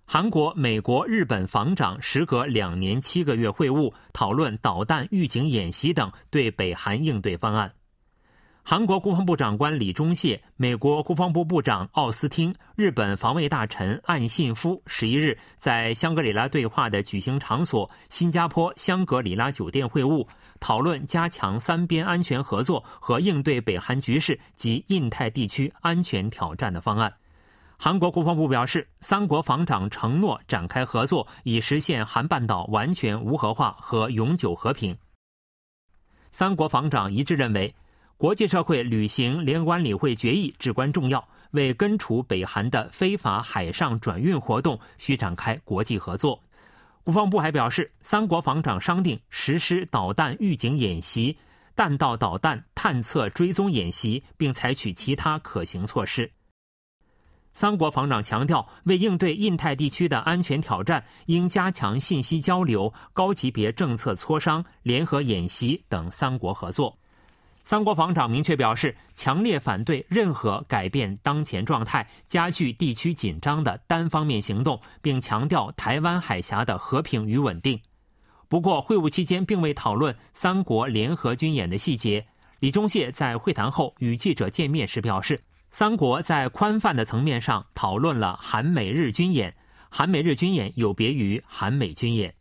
韩国、美国、日本防长时隔2年7个月会晤，讨论导弹预警演习等对北韩应对方案。韩国国防部长官李钟燮、美国国防部部长奥斯汀、日本防卫大臣岸信夫11日在香格里拉对话的举行场所新加坡香格里拉酒店会晤，讨论加强三边安全合作和应对北韩局势及印太地区安全挑战的方案。韩国国防部表示，三国防长承诺展开合作，以实现韩半岛完全无核化和永久和平。三国防长一致认为，国际社会履行联合国安理会决议至关重要，为根除北韩的非法海上转运活动，需展开国际合作。国防部还表示，三国防长商定实施导弹预警演习、弹道导弹探测追踪演习，并采取其他可行措施。三国防长强调，为应对印太地区的安全挑战，应加强信息交流、高级别政策磋商、联合演习等三国合作。三国防长明确表示，强烈反对任何改变当前状态、加剧地区紧张的单方面行动，并强调台湾海峡的和平与稳定。不过，会晤期间并未讨论三国联合军演的细节。李钟燮在会谈后与记者见面时表示，三国在宽泛的层面上讨论了韩美日军演，韩美日军演有别于韩美军演。